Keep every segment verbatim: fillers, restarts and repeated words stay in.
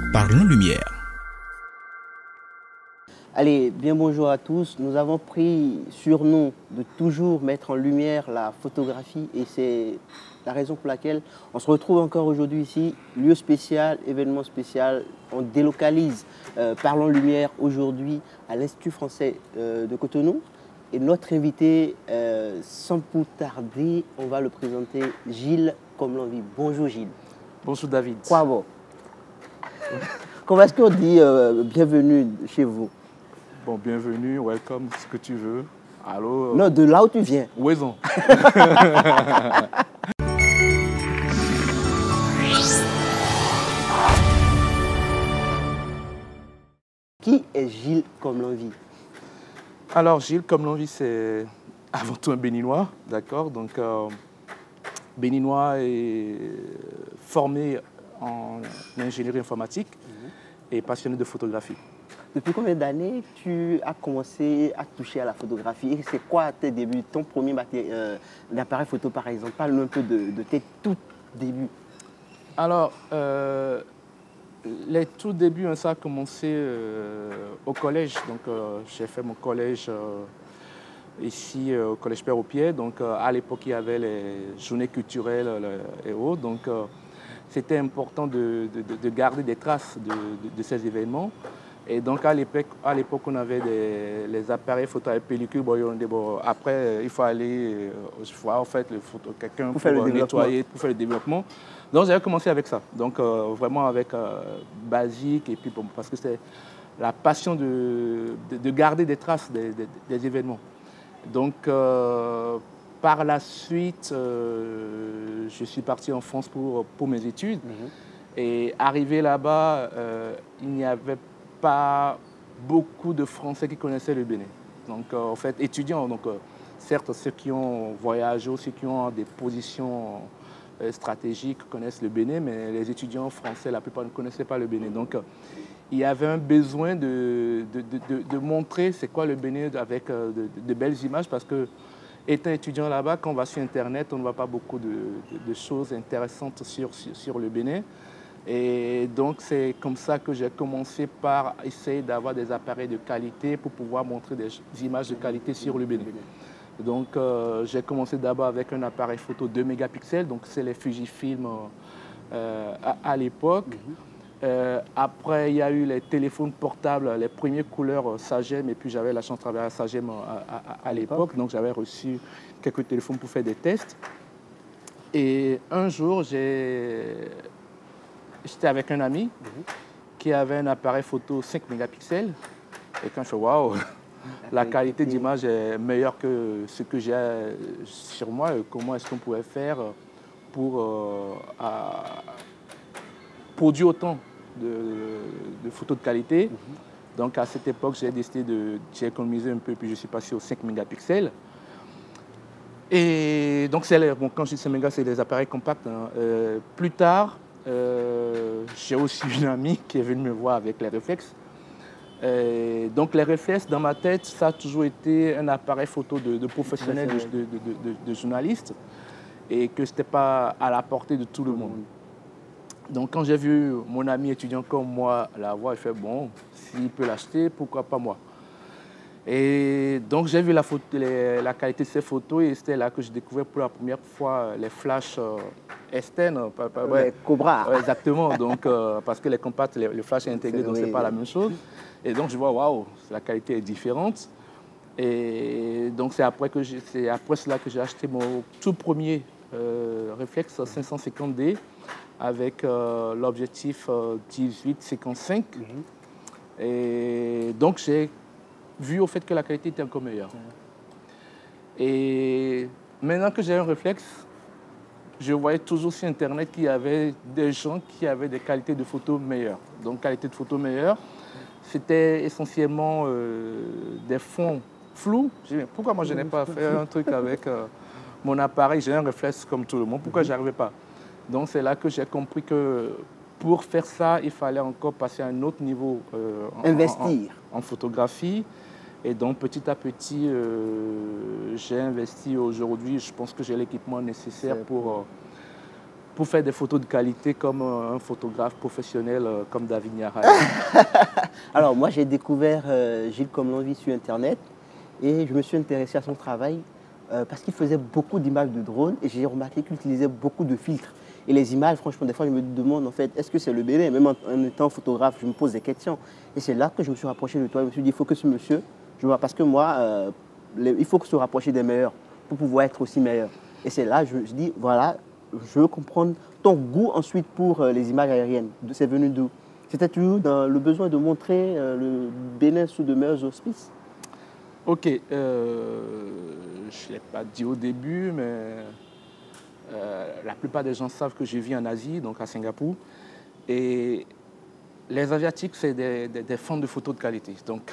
Parlons Lumière. Allez, bien bonjour à tous. Nous avons pris sur nous de toujours mettre en lumière la photographie et c'est la raison pour laquelle on se retrouve encore aujourd'hui ici. Lieu spécial, événement spécial. On délocalise euh, Parlons Lumière aujourd'hui à l'Institut français euh, de Cotonou. Et notre invité, euh, sans plus tarder, on va le présenter, Gilles comme l'envie. Bonjour Gilles. Bonjour David. Quoi bon? Comment est-ce qu'on dit euh, bienvenue chez vous? Bon, bienvenue, welcome, ce que tu veux. Allô? Non, de là où tu viens. Ouaison. Qui est Gilles comme l'envie? Alors, Gilles comme l'envie, c'est avant tout un béninois, d'accord? Donc, euh, béninois est formé en ingénierie informatique mmh. et passionné de photographie. Depuis combien d'années tu as commencé à toucher à la photographie? Et c'est quoi tes débuts, ton premier euh, appareil photo par exemple? Parle-nous un peu de, de tes tout débuts. Alors, euh, les tout débuts, hein, ça a commencé euh, au collège. Donc, euh, j'ai fait mon collège euh, ici euh, au collège Père-au-Pied. Donc, euh, à l'époque, il y avait les journées culturelles et autres. Donc, euh, c'était important de, de, de garder des traces de, de, de ces événements. Et donc, à l'époque, on avait des, les appareils photo avec pellicule. Bon, bon, après, il faut aller euh, voir en fait, quelqu'un pour, pour faire le nettoyer, pour faire le développement. Donc, j'avais commencé avec ça. Donc, euh, vraiment avec euh, basique. Et puis, bon, parce que c'est la passion de, de, de garder des traces des, des, des événements. Donc, euh, par la suite, euh, je suis parti en France pour, pour mes études. Mm-hmm. Et arrivé là-bas, euh, il n'y avait pas pas beaucoup de Français qui connaissaient le Bénin. Donc, euh, en fait, étudiants, donc, euh, certes, ceux qui ont voyagé, ceux qui ont des positions euh, stratégiques connaissent le Bénin, mais les étudiants français, la plupart ne connaissaient pas le Bénin. Donc, euh, il y avait un besoin de, de, de, de montrer c'est quoi le Bénin avec euh, de, de belles images, parce que, étant étudiant là-bas, quand on va sur Internet, on ne voit pas beaucoup de, de, de choses intéressantes sur, sur, sur le Bénin. Et donc, c'est comme ça que j'ai commencé par essayer d'avoir des appareils de qualité pour pouvoir montrer des images de qualité sur le Bénin. Donc, euh, j'ai commencé d'abord avec un appareil photo deux mégapixels, donc c'est les Fujifilm euh, à, à l'époque. Mm-hmm. euh, après, il y a eu les téléphones portables, les premières couleurs Sagem, et puis j'avais la chance de travailler à Sagem à, à, à l'époque, donc j'avais reçu quelques téléphones pour faire des tests. Et un jour, j'ai... J'étais avec un ami mmh. qui avait un appareil photo cinq mégapixels. Et quand je fais waouh, la qualité d'image est meilleure que ce que j'ai sur moi. Et comment est-ce qu'on pouvait faire pour euh, à, produire autant de, de photos de qualité. Mmh. Donc à cette époque, j'ai décidé de j'ai économisé un peu, puis je suis passé aux cinq mégapixels. Et donc, c'est bon, quand je dis cinq mégas, c'est des appareils compacts. Hein. Euh, plus tard, Euh, j'ai aussi une amie qui est venue me voir avec les réflexes. Et donc les réflexes, dans ma tête, ça a toujours été un appareil photo de, de professionnel, de, de, de, de, de journaliste, et que ce n'était pas à la portée de tout le monde. Donc quand j'ai vu mon ami étudiant comme moi l'avoir, je fais bon, s'il peut l'acheter, pourquoi pas moi? Et donc j'ai vu la, photo, les, la qualité de ces photos et c'était là que j'ai découvert pour la première fois les flashs euh, externes. Euh, ouais, les Cobra. Ouais, exactement, donc, euh, parce que les compacts, les, les flashs intégrés, donc c'est oui, pas oui. la même chose. Et donc je vois, waouh, la qualité est différente. Et donc c'est après, que c'est après cela que j'ai acheté mon tout premier euh, réflexe cinq cent cinquante D avec euh, l'objectif euh, dix-huit cinquante-cinq. Mm-hmm. Et donc j'ai vu au fait que la qualité était encore meilleure. Mmh. Et maintenant que j'ai un réflexe, je voyais toujours sur Internet qu'il y avait des gens qui avaient des qualités de photos meilleures. Donc, qualité de photos meilleure, c'était essentiellement euh, des fonds flous. Je dis, pourquoi moi je n'ai pas fait un truc avec euh, mon appareil? J'ai un réflexe comme tout le monde. Pourquoi je n'arrivais pas? Donc, c'est là que j'ai compris que pour faire ça, il fallait encore passer à un autre niveau. Euh, en, Investir. En, en, en photographie. Et donc, petit à petit, euh, j'ai investi aujourd'hui. Je pense que j'ai l'équipement nécessaire pour, euh, pour faire des photos de qualité comme un photographe professionnel euh, comme David Niahaye? Alors moi j'ai découvert euh, Gilles Comme-L'Envie sur internet et je me suis intéressé à son travail euh, parce qu'il faisait beaucoup d'images de drone et j'ai remarqué qu'il utilisait beaucoup de filtres. Et les images, franchement, des fois je me demande en fait, est-ce que c'est le Bénin? Même en, en étant photographe, je me pose des questions. Et c'est là que je me suis rapproché de toi. Je me suis dit, il faut que ce monsieur, je vois, parce que moi, euh, les, il faut que se rapprocher des meilleurs pour pouvoir être aussi meilleur. Et c'est là, je, je dis, voilà, je veux comprendre ton goût ensuite pour euh, les images aériennes. C'est venu d'où? C'était toujours dans le besoin de montrer euh, le Bénin sous de meilleurs auspices? Ok, euh, je ne l'ai pas dit au début, mais euh, la plupart des gens savent que je vis en Asie, donc à Singapour. Et les Asiatiques, c'est des, des, des fans de photos de qualité. Donc,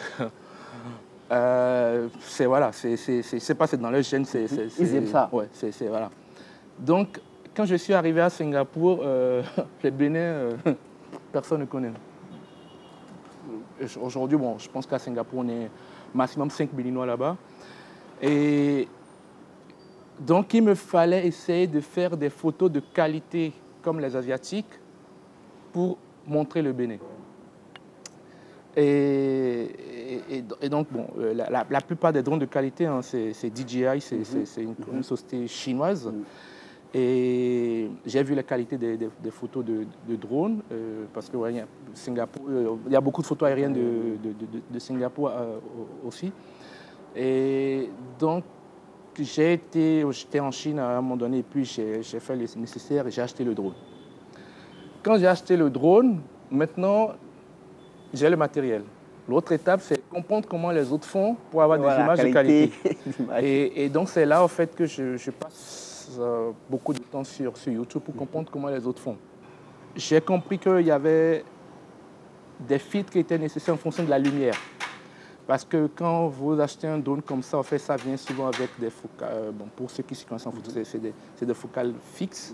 euh, c'est voilà, c'est pas c'est dans leur gène. Ils aiment ça. Ouais, c'est voilà. Donc, quand je suis arrivé à Singapour, euh, les Bénin, euh, personne ne connaît. Aujourd'hui, bon, je pense qu'à Singapour, on est maximum cinq Béninois là-bas. Et donc, il me fallait essayer de faire des photos de qualité comme les Asiatiques pour montrer le Bénin. Et, et, et donc, bon, la, la, la plupart des drones de qualité, hein, c'est D J I, c'est mm-hmm. une, une société chinoise. Mm-hmm. Et j'ai vu la qualité des, des, des photos de, de drones, euh, parce que ouais, il, y a Singapour, euh, il y a beaucoup de photos aériennes de, de, de, de Singapour euh, aussi. Et donc, j'ai été j'étais en Chine à un moment donné, et puis j'ai fait le nécessaire et j'ai acheté le drone. Quand j'ai acheté le drone, maintenant, j'ai le matériel. L'autre étape, c'est comprendre comment les autres font pour avoir voilà, des images qualité. de qualité. et, et donc, c'est là, en fait, que je, je passe euh, beaucoup de temps sur, sur YouTube pour comprendre comment les autres font. J'ai compris qu'il y avait des filtres qui étaient nécessaires en fonction de la lumière. Parce que quand vous achetez un drone comme ça, en fait, ça vient souvent avec des focales. Euh, bon, pour ceux qui se connaissent en photo, c'est des, des focales fixes.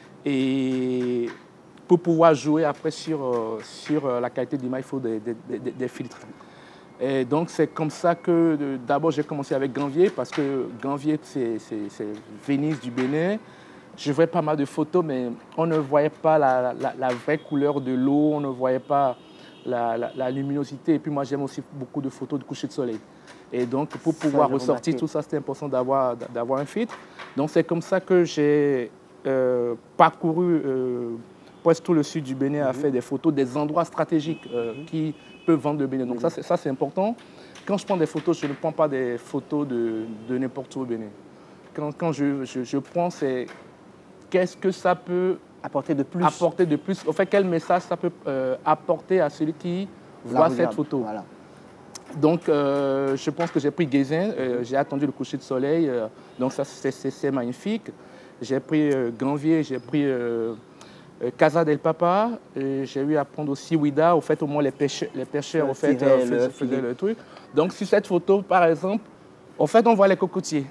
Et pour pouvoir jouer après sur, euh, sur euh, la qualité de l'image, il faut des, des, des, des filtres. Et donc, c'est comme ça que d'abord j'ai commencé avec Ganvier, parce que Ganvier, c'est Venise du Bénin. Je voyais pas mal de photos, mais on ne voyait pas la, la, la vraie couleur de l'eau, on ne voyait pas la, la, la luminosité. Et puis moi, j'aime aussi beaucoup de photos de coucher de soleil. Et donc, pour pouvoir ça, ressortir remarqué. tout ça, c'était important d'avoir d'avoir un filtre. Donc, c'est comme ça que j'ai euh, parcouru euh, presque tout le sud du Bénin, mm-hmm. à faire des photos des endroits stratégiques euh, mm-hmm. qui peuvent vendre le Bénin. Donc mm-hmm. ça, c'est important. Quand je prends des photos, je ne prends pas des photos de, de n'importe où au Bénin. Quand, quand je, je, je prends, c'est qu'est-ce que ça peut apporter de plus. Apporter de plus. En fait, quel message ça peut euh, apporter à celui qui voit cette photo. Voilà. Donc, euh, je pense que j'ai pris Guézin, euh, j'ai attendu le coucher de soleil, euh, donc ça, c'est magnifique. J'ai pris euh, Ganvier, j'ai pris euh, euh, Casa del Papa, j'ai eu à prendre aussi Ouida, au fait, au moins les pêcheurs, les pêcheurs au fait, euh, faisaient, faisaient le truc. Donc, sur cette photo, par exemple, au fait, on voit les cocotiers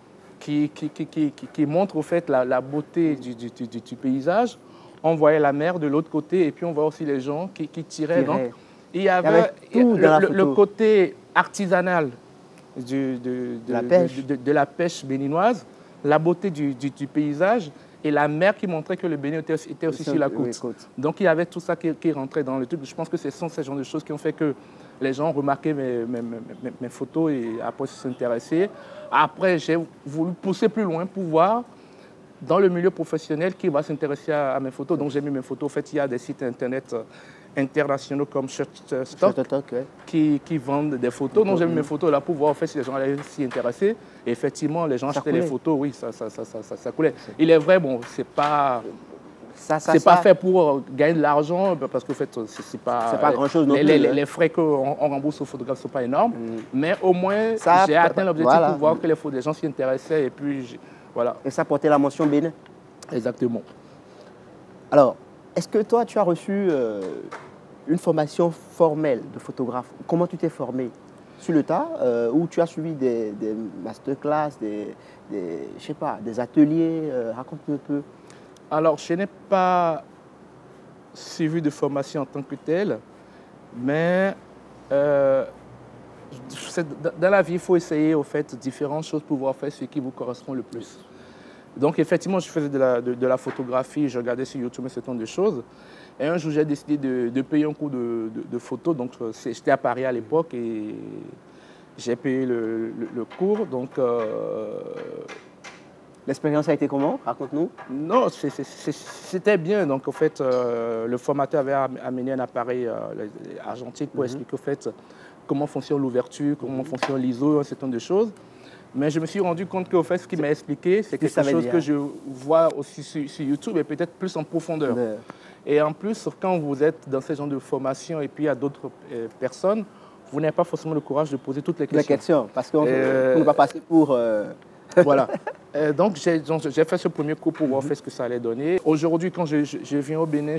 qui, qui, qui, qui, qui, qui montrent au fait la, la beauté du, du, du, du paysage. On voyait la mer de l'autre côté et puis on voit aussi les gens qui, qui tiraient. Donc, il y avait, il y avait le, le, le côté artisanal du, de, de, la pêche. De, de, de la pêche béninoise, la beauté du, du, du paysage et la mer qui montrait que le Bénin était, était aussi sur la côte. Oui, côte. Donc il y avait tout ça qui, qui rentrait dans le truc. Je pense que ce sont ces genres de choses qui ont fait que les gens ont remarqué mes, mes, mes, mes photos et après se sont intéressés. Après, j'ai voulu pousser plus loin pour voir dans le milieu professionnel qui va s'intéresser à, à mes photos. Donc j'ai mis mes photos. En fait, il y a des sites internet internationaux comme Shutterstock ouais. qui, qui vendent des photos. Donc j'ai mis mes photos là pour voir en fait, si les gens allaient s'y intéresser. Et effectivement, les gens ça achetaient coulait. les photos. Oui, ça, ça, ça, ça, ça, ça coulait. Il est vrai, bon, c'est pas... C'est pas fait pour gagner de l'argent, parce qu'en fait, c'est pas, pas grand-chose non les, plus. Les, les frais qu'on rembourse aux photographes ne sont pas énormes. Mm. Mais au moins, j'ai atteint l'objectif voilà. pour voir que les, les gens s'y intéressaient. Et puis, voilà. Et ça portait la mention Bénin. Exactement. Alors, est-ce que toi, tu as reçu euh, une formation formelle de photographe? Comment tu t'es formé? Sur le tas, euh, ou tu as suivi des, des masterclass, des, des, je sais pas, des ateliers? euh, Raconte-nous un peu. Alors, je n'ai pas suivi de formation en tant que telle, mais euh, dans la vie, il faut essayer au fait, différentes choses pour pouvoir faire ce qui vous correspond le plus. Donc effectivement, je faisais de la, de, de la photographie, je regardais sur YouTube un certain nombre de choses. Et un jour, j'ai décidé de, de payer un cours de, de, de photo. Donc j'étais à Paris à l'époque et j'ai payé le, le, le cours. Donc euh, l'expérience a été comment? Raconte-nous. Non, c'était bien. Donc en fait, euh, le formateur avait amené un appareil euh, argentique pour mm-hmm. expliquer au fait comment fonctionne l'ouverture, comment mm-hmm. fonctionne l'I S O, un certain nombre de choses. Mais je me suis rendu compte qu'au fait, ce qu'il m'a expliqué, c'est quelque chose dire. que je vois aussi sur, sur YouTube et peut-être plus en profondeur. De... Et en plus, quand vous êtes dans ce genre de formation et puis il y a d'autres euh, personnes, vous n'avez pas forcément le courage de poser toutes les questions. Les questions, parce qu'on euh... ne va pas passer pour... Euh... Voilà. Euh, donc, j'ai fait ce premier cours pour voir mm-hmm. ce que ça allait donner. Aujourd'hui, quand je, je, je viens au Bénin,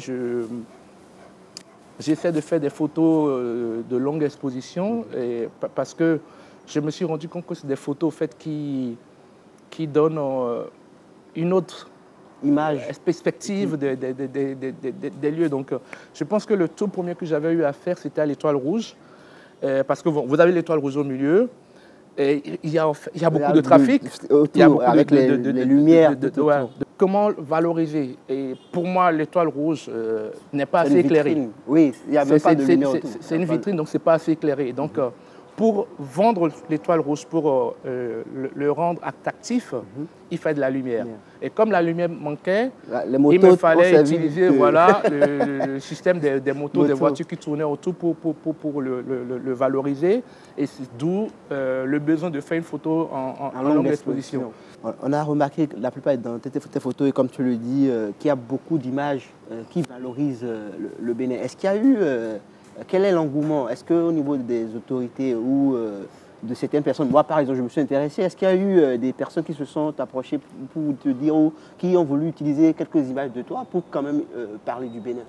j'essaie de faire des photos euh, de longue exposition mm-hmm. et, parce que je me suis rendu compte que c'est des photos au fait, qui, qui donnent euh, une autre image, perspective des de, de, de, de, de, de lieux. Donc, euh, je pense que le tout premier que j'avais eu à faire, c'était à l'Étoile Rouge. Euh, parce que bon, vous avez l'Étoile Rouge au milieu. Et il, y a, il y a beaucoup il y a de trafic. Autour, il y a beaucoup avec de, les, de, de, les lumières. De, de, de, ouais, de comment valoriser. Et pour moi, l'Étoile Rouge euh, n'est pas assez éclairée. Oui, il n'y a même pas de lumière autour. C'est une vitrine, donc ce n'est pas assez éclairé. Donc, mm-hmm. euh, pour vendre l'Étoile Rouge, pour euh, le, le rendre attractif, mm-hmm. il fait de la lumière. Yeah. Et comme la lumière manquait, la, il me fallait utiliser de... voilà, le, le système des, des motos, Moto. des voitures qui tournaient autour pour, pour, pour, pour le, le, le valoriser. Et d'où euh, le besoin de faire une photo en, en, en longue exposition. exposition. On a remarqué que la plupart dans tes, tes photos, et comme tu le dis, euh, qu'il y a beaucoup d'images euh, qui valorisent euh, le, le Bénin. Est-ce qu'il y a eu... Euh, Quel est l'engouement? Est-ce qu'au niveau des autorités ou euh, de certaines personnes, moi par exemple je me suis intéressé, est-ce qu'il y a eu euh, des personnes qui se sont approchées pour, pour te dire ou qui ont voulu utiliser quelques images de toi pour quand même euh, parler du Bénin?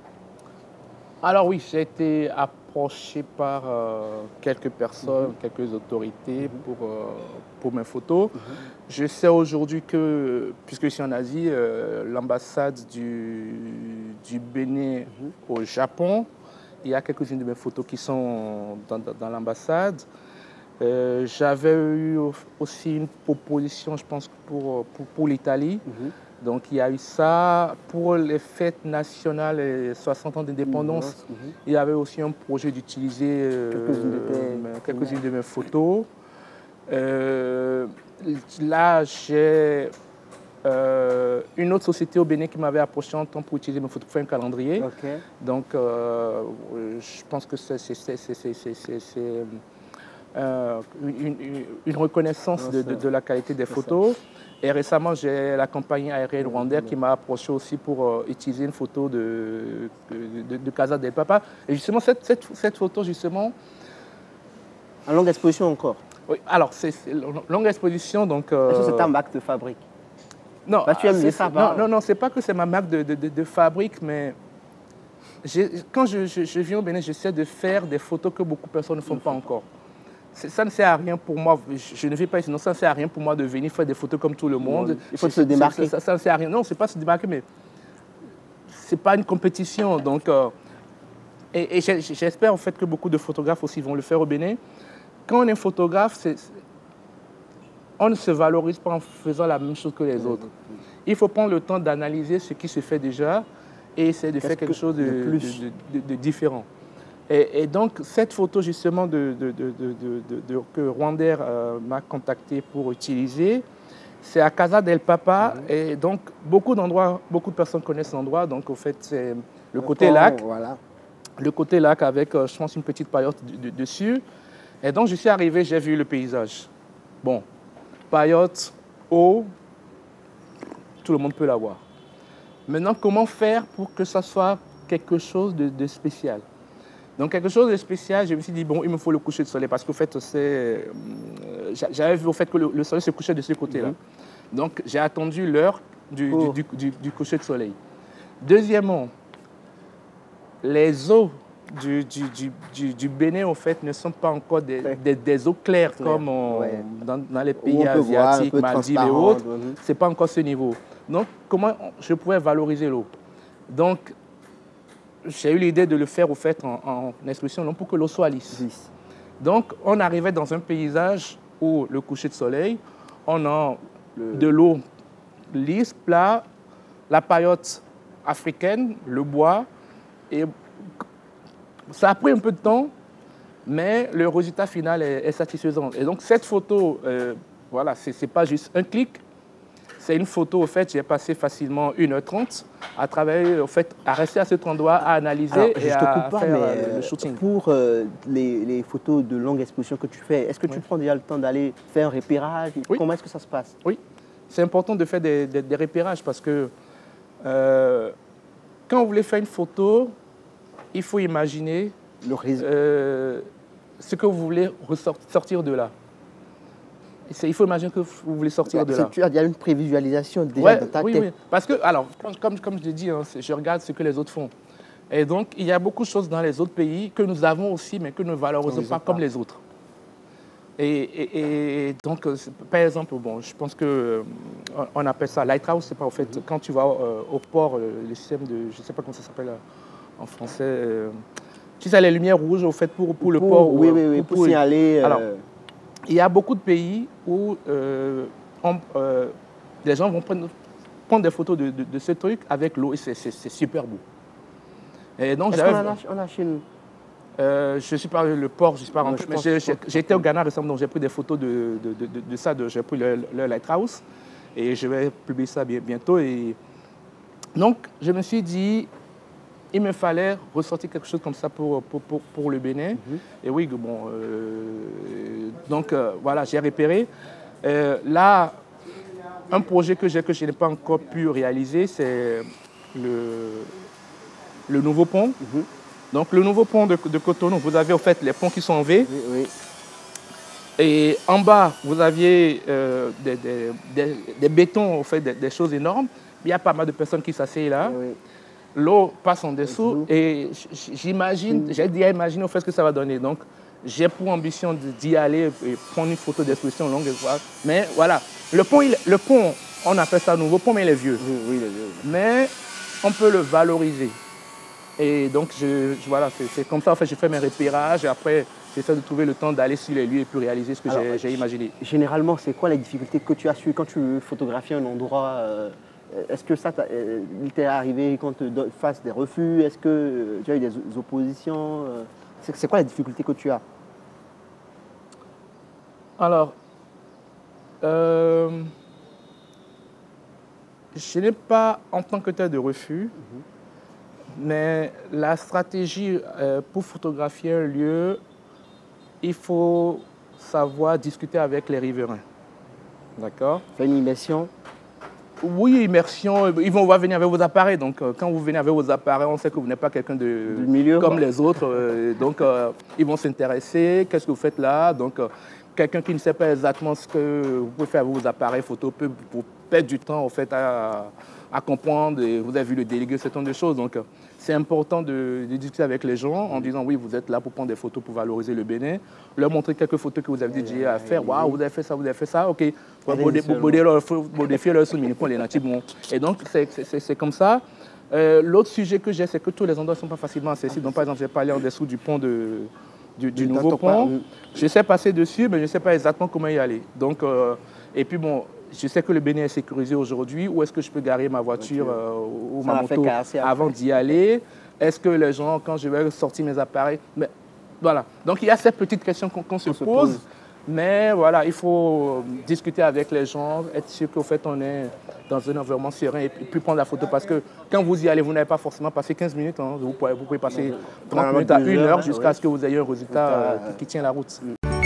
Alors oui, j'ai été approché par euh, quelques personnes, mm-hmm. quelques autorités mm-hmm. pour, euh, pour mes photos. Mm-hmm. Je sais aujourd'hui que, puisque je suis en Asie, euh, l'ambassade du, du Bénin mm-hmm. au Japon, il y a quelques-unes de mes photos qui sont dans, dans, dans l'ambassade. Euh, J'avais eu aussi une proposition, je pense, pour, pour, pour l'Italie. Mm-hmm. Donc, il y a eu ça. Pour les fêtes nationales et soixante ans d'indépendance, mm-hmm. il y avait aussi un projet d'utiliser euh, quelques-unes de mes photos. Euh, là, j'ai... Euh, une autre société au Bénin qui m'avait approché en temps pour utiliser mes photos pour faire un calendrier. Okay. Donc, euh, je pense que c'est euh, une, une reconnaissance non, de, de, de la qualité des photos. Ça. Et récemment, j'ai la compagnie aérienne rwandaise qui m'a approché aussi pour euh, utiliser une photo de, de, de Casa del Papa. Et justement, cette, cette, cette photo, justement... En longue exposition encore? Oui, alors, c'est longue exposition, donc... Euh, Est-ce que c'est ta marque de fabrique? Non, bah, tu aimes les non, non, non, c'est pas que c'est ma marque de, de, de, de fabrique, mais quand je, je, je viens au Bénin, j'essaie de faire des photos que beaucoup de personnes ne font pas encore. Ça ne sert à rien pour moi, je, je ne vais pas ici, non, ça ne sert à rien pour moi de venir faire des photos comme tout le monde. Il faut se démarquer. Ça, ça, ça ne sert à rien. Non, ce n'est pas se démarquer, mais ce n'est pas une compétition. Donc, euh, et et j'espère en fait que beaucoup de photographes aussi vont le faire au Bénin. Quand on est photographe, c'est... on ne se valorise pas en faisant la même chose que les autres. Il faut prendre le temps d'analyser ce qui se fait déjà et essayer de faire quelque chose de, de, de, de, de différent. Et, et donc, cette photo justement de, de, de, de, de, de, que Rwandair euh, m'a contacté pour utiliser, c'est à Casa del Papa. Mm-hmm. Et donc, beaucoup d'endroits, beaucoup de personnes connaissent l'endroit. Donc, au fait, c'est le côté lac. Voilà. Le côté lac avec, euh, je pense, une petite paillote de, de, dessus. Et donc, je suis arrivé, j'ai vu le paysage. Bon. Paillote, eau, tout le monde peut l'avoir. Maintenant, comment faire pour que ça soit quelque chose de, de spécial? Donc, quelque chose de spécial, je me suis dit, bon, il me faut le coucher de soleil parce qu'au fait, c'est... j'avais vu au fait que le, le soleil se couchait de ce côté-là. Mm-hmm. Donc, j'ai attendu l'heure du, oh. du, du, du coucher de soleil. Deuxièmement, les eaux Du, du, du, du Bénin, en fait, ne sont pas encore des, des, des eaux claires Claire. comme on, ouais. dans, dans les pays asiatiques, Maldives et autres. Mm-hmm. Ce n'est pas encore ce niveau. Donc, comment je pouvais valoriser l'eau? Donc, j'ai eu l'idée de le faire, au fait, en, en exposition, non pour que l'eau soit lisse. lisse. Donc, on arrivait dans un paysage où le coucher de soleil, on a le... de l'eau lisse, plat, la paillote africaine, le bois. Et ça a pris un peu de temps, mais le résultat final est, est satisfaisant. Et donc cette photo, euh, voilà, ce n'est pas juste un clic. C'est une photo, au fait, j'ai passé facilement une heure trente à travailler, au fait, à rester à cet endroit, à analyser. Alors, et je te à coupe pas, faire mais euh, le shooting. Pour euh, les, les photos de longue exposition que tu fais, est-ce que tu Oui. prends déjà le temps d'aller faire un repérage? Oui. Comment est-ce que ça se passe? Oui, c'est important de faire des, des, des repérages parce que euh, quand vous voulez faire une photo, il faut imaginer Le réseau. euh, ce que vous voulez sortir de là. Il faut imaginer que vous voulez sortir de là. Tu as déjà une prévisualisation déjà Ouais, dans ta oui, tête. oui. Parce que, alors, comme, comme je l'ai dit, hein, je regarde ce que les autres font. Et donc, il y a beaucoup de choses dans les autres pays que nous avons aussi, mais que nous ne valorisons pas, pas comme les autres. Et, et, et donc, par exemple, bon, je pense qu'on on appelle ça lighthouse, c'est pas en fait, mm-hmm. quand tu vas euh, au port, le système de, je ne sais pas comment ça s'appelle en français, euh, tu sais, les lumières rouges, au fait, pour, pour, pour le port. Oui, oui, oui, pour, pour signaler. Alors, euh... il y a beaucoup de pays où euh, on, euh, les gens vont prendre, prendre des photos de, de, de ce truc avec l'eau et c'est super beau. Est-ce qu'on en a chez nous? Euh, je suis pas le port, je suis pas rentré. Mais j'ai été au Ghana récemment, donc j'ai pris des photos de, de, de, de, de ça. J'ai pris le, le Lighthouse et je vais publier ça bientôt. Et donc, je me suis dit, il me fallait ressortir quelque chose comme ça pour, pour, pour, pour le Bénin. Mm-hmm. Et oui, bon, euh, donc euh, voilà, j'ai repéré. Euh, là, un projet que j'ai que je n'ai pas encore pu réaliser, c'est le, le nouveau pont. Mm-hmm. Donc le nouveau pont de, de Cotonou, vous avez en fait les ponts qui sont en V. Oui, oui. Et en bas, vous aviez euh, des, des, des, des bétons, en fait, des, des choses énormes. Il y a pas mal de personnes qui s'asseyent là. Oui, oui. L'eau passe en dessous et j'imagine, j'ai déjà imaginé au fait ce que ça va donner. Donc j'ai pour ambition d'y aller et prendre une photo d'exposition longue. Mais voilà, le pont, il, le pont, on appelle ça nouveau pont, mais il est vieux. Oui, oui, il est vieux. Mais on peut le valoriser. Et donc, je, je, voilà, c'est comme ça, en fait, je fais mes repérages et après, j'essaie de trouver le temps d'aller sur les lieux et puis réaliser ce que j'ai imaginé. Généralement, c'est quoi les difficultés que tu as su quand tu photographies un endroit euh, Est-ce que ça euh, t'est arrivé quand tu te fasses des refus? Est-ce que euh, tu as eu des oppositions? euh, C'est quoi les difficultés que tu as? Alors, euh, je n'ai pas en tant que tel de refus. Mm-hmm. Mais la stratégie euh, pour photographier un lieu, il faut savoir discuter avec les riverains. D'accord? Faire une immersion? Oui, immersion. Ils vont venir avec vos appareils. Donc, euh, quand vous venez avec vos appareils, on sait que vous n'êtes pas quelqu'un de du milieu, comme quoi. Les autres. Euh, donc, euh, ils vont s'intéresser. Qu'est-ce que vous faites là? Donc, euh, quelqu'un qui ne sait pas exactement ce que vous pouvez faire avec vos appareils photo peut vous perdre du temps, en fait, à, à comprendre. Et vous avez vu le délégué, ce genre de choses. Donc, c'est important de, de discuter avec les gens en disant oui, vous êtes là pour prendre des photos pour valoriser le Bénin, leur montrer quelques photos que vous avez déjà à faire. Waouh, vous avez fait ça, vous avez fait ça, ok. Modifier leur soumis pour les natifs. Et donc, c'est comme ça. Euh, L'autre sujet que j'ai, c'est que tous les endroits ne sont pas facilement accessibles. Donc, par exemple, j'ai parlé en dessous du pont de, du, du nouveau pont. Je sais passer dessus, mais je ne sais pas exactement comment y aller. Donc, euh, et puis bon. Je sais que le Bénin est sécurisé aujourd'hui. Où est-ce que je peux garer ma voiture euh, ou ça ma moto avant d'y aller? Est-ce que les gens, quand je vais sortir mes appareils... Mais, voilà. Donc, il y a cette petite question qu'on qu'on se, se pose. pose. Mais voilà, il faut discuter avec les gens, être sûr qu'au fait, on est dans un environnement serein et puis prendre la photo. Parce que quand vous y allez, vous n'avez pas forcément passé quinze minutes. Hein. Vous, pouvez, vous pouvez passer trente minutes à une heure jusqu'à ce que vous ayez un résultat euh, qui tient la route.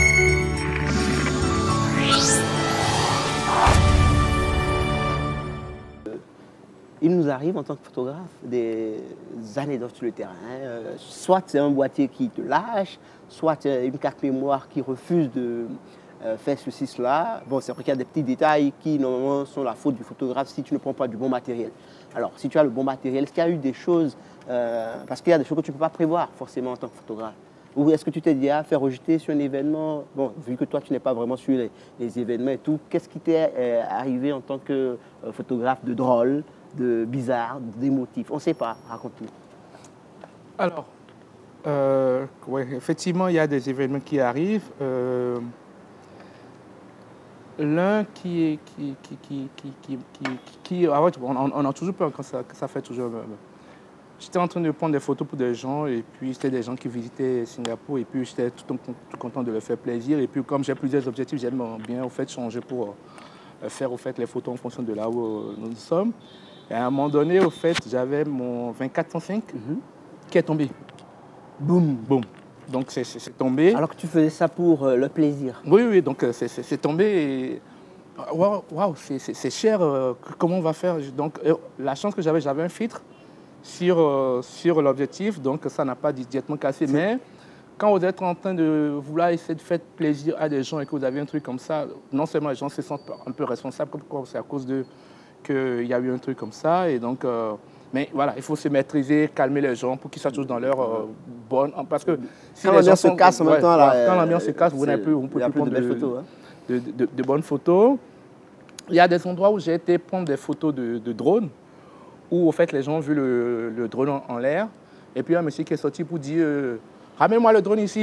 Il nous arrive en tant que photographe des anecdotes sur le terrain. Euh, soit c'est un boîtier qui te lâche, soit c'est une carte mémoire qui refuse de euh, faire ceci, cela. Bon, c'est vrai qu'il y a des petits détails qui normalement sont la faute du photographe si tu ne prends pas du bon matériel. Alors, si tu as le bon matériel, est-ce qu'il y a eu des choses, euh, parce qu'il y a des choses que tu ne peux pas prévoir forcément en tant que photographe? Ou est-ce que tu t'es dit, ah, faire rejeter sur un événement? Bon, vu que toi, tu n'es pas vraiment sur les, les événements et tout, qu'est-ce qui t'est euh, arrivé en tant que euh, photographe de drôle, de bizarre, d'émotif? On ne sait pas, raconte-nous. Alors, euh, ouais, effectivement, il y a des événements qui arrivent. Euh, l'un qui est... Qui, qui, qui, qui, qui, qui, qui ah ouais, on, on a toujours peur quand ça, que ça fait toujours... J'étais en train de prendre des photos pour des gens, et puis c'était des gens qui visitaient Singapour, et puis j'étais tout, tout content de leur faire plaisir. Et puis comme j'ai plusieurs objectifs, j'aime bien au fait changer pour euh, faire au fait les photos en fonction de là où euh, nous sommes. Et à un moment donné, au fait, j'avais mon vingt-quatre cent cinq mm-hmm. qui est tombé. Boum. Boum. Donc c'est tombé. Alors que tu faisais ça pour euh, le plaisir. Oui, oui, donc c'est tombé et... Waouh, wow, c'est cher, euh, comment on va faire? Donc euh, la chance que j'avais, j'avais un filtre sur, euh, sur l'objectif, donc ça n'a pas directement cassé. Mais quand vous êtes en train de vouloir essayer de faire plaisir à des gens et que vous avez un truc comme ça, non seulement les gens se sentent un peu responsables, comme c'est à cause d'eux qu'il y a eu un truc comme ça. Et donc, euh, mais voilà, il faut se maîtriser, calmer les gens pour qu'ils soient tous dans leur euh, bonne... Parce que si quand l'ambiance se casse en même temps, là, quand l'ambiance se casse, vous n'avez plus, vous pouvez plus prendre de, de, photos, hein. de, de, de bonnes photos. Il y a des endroits où j'ai été prendre des photos de, de drones, où en fait les gens ont vu le, le drone en, en l'air, et puis un monsieur qui est sorti pour dire euh, « Ramène-moi le drone ici ».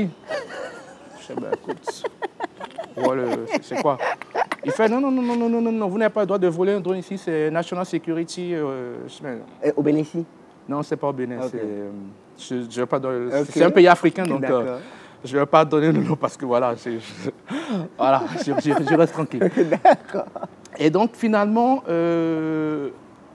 Je dis ben, « Écoute, ouais, c'est quoi ?» Il fait « Non, non, non, non, non, non, non, vous n'avez pas le droit de voler un drone ici, c'est National Security. Euh, ». Au Bénin ici? Non, c'est pas au Bénin, okay. c'est euh, je, je pas dans, okay. un pays africain, donc euh, je ne vais pas donner le nom parce que voilà, je, je, voilà, je, je, je reste tranquille. D'accord. Et donc finalement, euh,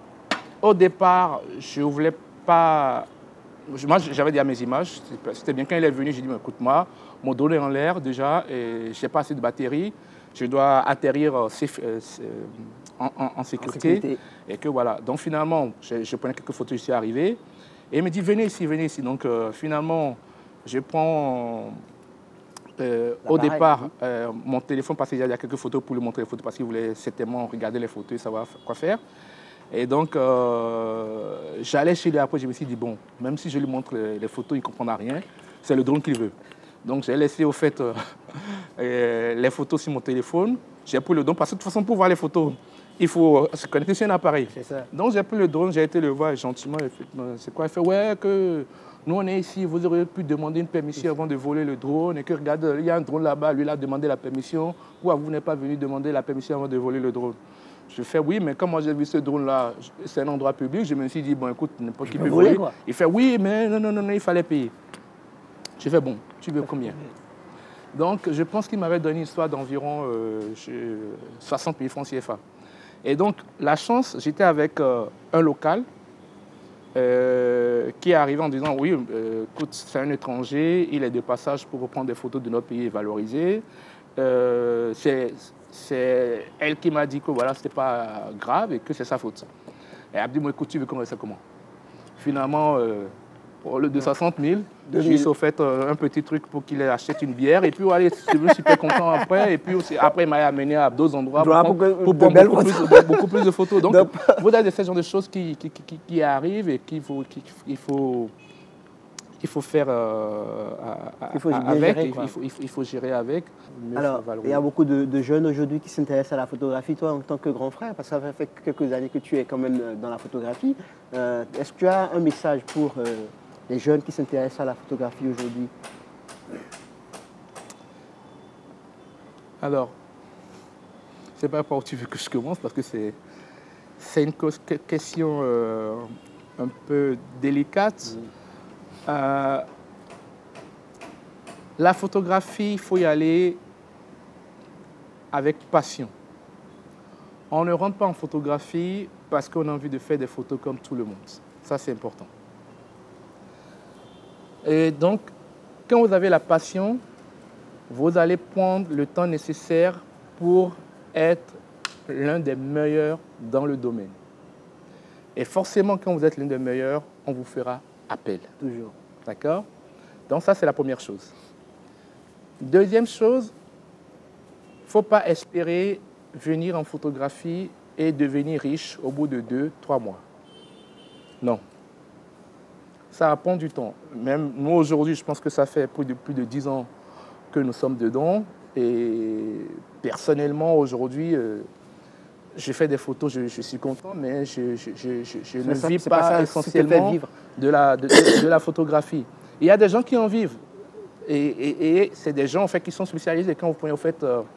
au départ, je ne voulais pas... Moi, j'avais dit à mes images, c'était bien quand il est venu, j'ai dit, écoute-moi, mon drone est en l'air déjà et je n'ai pas assez de batterie, je dois atterrir euh, euh, en, en, en, sécurité, en sécurité. Et que voilà. Donc finalement, je, je prenais quelques photos, je suis arrivé et il me dit, venez ici, venez ici. Donc euh, finalement, je prends... Euh, au départ, euh, mon téléphone, parce qu'il y a quelques photos pour lui montrer les photos, parce qu'il voulait certainement regarder les photos et savoir quoi faire. Et donc, euh, j'allais chez lui après, je me suis dit, bon, même si je lui montre les, les photos, il ne comprendra rien, c'est le drone qu'il veut. Donc, j'ai laissé au fait euh, euh, les photos sur mon téléphone. J'ai pris le drone, parce que de toute façon, pour voir les photos, il faut se connecter sur un appareil. Ça. Donc, j'ai pris le drone, j'ai été le voir gentiment. C'est quoi? Il fait, ouais, que... Nous, on est ici, vous auriez pu demander une permission avant de voler le drone. Et que, regarde, il y a un drone là-bas, lui, il a demandé la permission. Pourquoi vous n'êtes pas venu demander la permission avant de voler le drone? Je fais, oui, mais quand moi j'ai vu ce drone-là, c'est un endroit public, je me suis dit, bon, écoute, n'importe qui peut voler. Quoi. Il fait, oui, mais non, non, non, non, il fallait payer. J'ai fait, bon, tu veux combien? Donc, je pense qu'il m'avait donné une histoire d'environ euh, soixante mille francs C F A. Et donc, la chance, j'étais avec euh, un local, Euh, qui est arrivé en disant, oui, euh, écoute, c'est un étranger, il est de passage pour reprendre des photos de notre pays et valoriser. Euh, c'est elle qui m'a dit que voilà, c'était pas grave et que c'est sa faute. Et elle m'a dit, moi, écoute, tu veux commencer comment? Finalement, euh, pour le de soixante mille, j'ai au fait euh, un petit truc pour qu'il achète une bière. Et puis, allez, je suis super content après. Et puis, aussi, après, il m'a amené à d'autres endroits pour, pour, pour, pour prendre beaucoup plus, de, beaucoup plus de photos. Donc, Donc vous avez ce genre de choses qui, qui, qui, qui arrivent et qu'il faut, qu'il faut, il faut faire euh, à, il faut avec. Gérer, il, faut, il, faut, il faut gérer avec. Alors, il y a beaucoup de, de jeunes aujourd'hui qui s'intéressent à la photographie. Toi, en tant que grand frère, parce que ça fait quelques années que tu es quand même dans la photographie, euh, est-ce que tu as un message pour... Euh, les jeunes qui s'intéressent à la photographie aujourd'hui? Alors, je ne sais pas par où tu veux que je commence parce que c'est une question euh, un peu délicate. Mmh. Euh, la photographie, il faut y aller avec passion. On ne rentre pas en photographie parce qu'on a envie de faire des photos comme tout le monde. Ça, c'est important. Et donc, quand vous avez la passion, vous allez prendre le temps nécessaire pour être l'un des meilleurs dans le domaine. Et forcément, quand vous êtes l'un des meilleurs, on vous fera appel. Toujours. D'accord? Donc ça, c'est la première chose. Deuxième chose, il ne faut pas espérer venir en photographie et devenir riche au bout de deux, trois mois. Non. Ça prend du temps. Même nous, aujourd'hui, je pense que ça fait plus de, plus de dix ans que nous sommes dedans. Et personnellement, aujourd'hui, euh, j'ai fait des photos, je, je suis content, mais je, je, je, je, je ne ça, vis pas, pas ça, essentiellement de la, de, de, de la photographie. Il y a des gens qui en vivent. Et, et, et c'est des gens en fait, qui sont spécialisés. Quand vous prenez en fait, euh,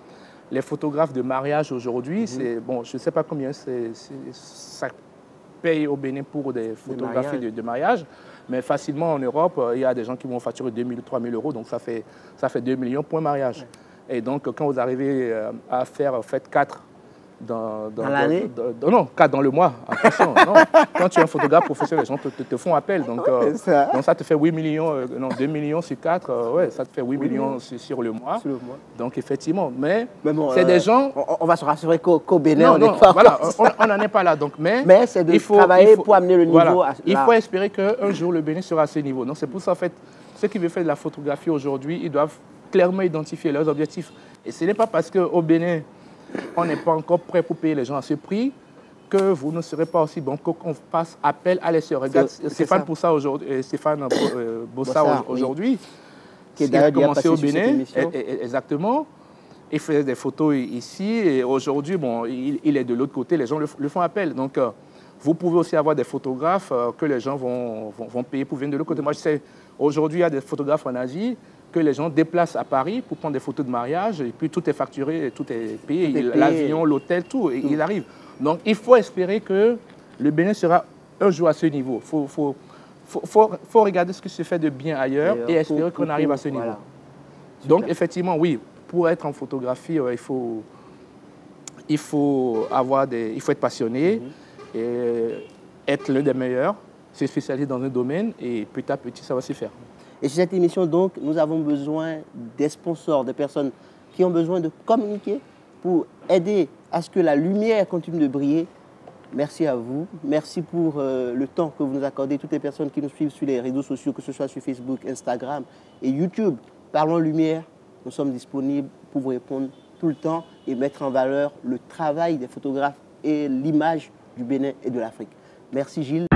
les photographes de mariage aujourd'hui, Mhm. c'est bon, je ne sais pas combien c'est, c'est- ça paye au Bénin pour des photographies de, de mariage, mais facilement en Europe, euh, il y a des gens qui vont facturer deux mille, trois mille euros, donc ça fait, ça fait deux millions pour un mariage. Ouais. Et donc, quand vous arrivez euh, à faire, faites quatre dans, dans, Dans l'année dans- dans- non, quatre dans le mois. Attention, non. Quand tu es un photographe professionnel, les gens te, te- te font appel. Donc, euh, Ouais, ça. donc ça te fait huit millions, euh, non, deux millions sur quatre, euh, ouais, ça te fait huit Oui, millions oui. sur, sur le mois. Sur le mois. Donc, effectivement, mais, Mais bon, c'est euh, des gens... On, on va se rassurer qu'au qu'au Bénin, Non, on non, n'est pas voilà, encore- on n'en est pas là. Donc, mais Mais c'est de il faut- travailler il faut- pour amener le niveau voilà. à Il là. faut espérer qu'un jour, le Bénin sera à ce niveau. Donc, c'est pour ça, en fait, ceux qui veulent faire de la photographie aujourd'hui, ils doivent clairement identifier leurs objectifs. Et ce n'est pas parce qu'au Bénin, on n'est pas encore prêt pour payer les gens à ce prix que vous ne serez pas aussi bon qu'on fasse appel à l'essai. Regarde, C'est- c'est Stéphane ça. Poussa aujourd'hui, euh, Stéphane euh, Bossa Bossa, oui. aujourd'hui, Qui est il d'ailleurs a bien commencé passé au sur cette Bénin, émission. et- et- exactement. Il fait des photos ici et aujourd'hui, bon, il, il est de l'autre côté, les gens le, le font appel. Donc, euh, vous pouvez aussi avoir des photographes euh, que les gens vont, vont, vont payer pour venir de l'autre côté. Moi, je sais, aujourd'hui, il y a des photographes en Asie que les gens déplacent à Paris pour prendre des photos de mariage et puis tout est facturé, tout est payé, Tout est payé. l'avion, l'hôtel, tout, et il arrive. Donc, il faut espérer que le Bénin sera un jour à ce niveau. Il faut, faut, faut, faut, faut regarder ce qui se fait de bien ailleurs D'ailleurs, et espérer pour- pour- qu'on arrive à pour- ce niveau. voilà. Donc, Super. effectivement, oui, pour être en photographie, euh, il, faut, il, faut avoir des, il faut être passionné Mhm. et être l'un des meilleurs, se spécialiser dans un domaine et petit à petit, ça va se faire. Et sur cette émission, donc, nous avons besoin des sponsors, des personnes qui ont besoin de communiquer pour aider à ce que la lumière continue de briller. Merci à vous. Merci pour euh, le temps que vous nous accordez, toutes les personnes qui nous suivent sur les réseaux sociaux, que ce soit sur Facebook, Instagram et YouTube. Parlons Lumière, nous sommes disponibles pour vous répondre tout le temps et mettre en valeur le travail des photographes et l'image du Bénin et de l'Afrique. Merci Gilles.